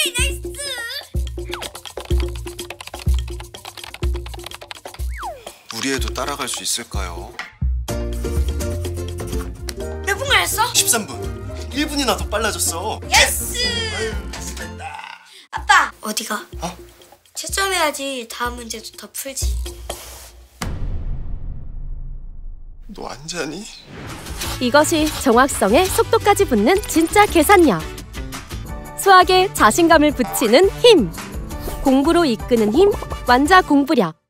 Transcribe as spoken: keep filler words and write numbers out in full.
나이스! 무리해도 따라갈 수 있을까요? 몇 분간 했어? 십삼 분. 일 분이나 더 빨라졌어. 예스! 아유, 잘했다. 아빠! 어디가? 어? 채점해야지 다음 문제도 더 풀지. 너 안 자니? 이것이 정확성에 속도까지 붙는 진짜 계산력. 수학에 자신감을 붙이는 힘. 공부로 이끄는 힘, 완자 공부력.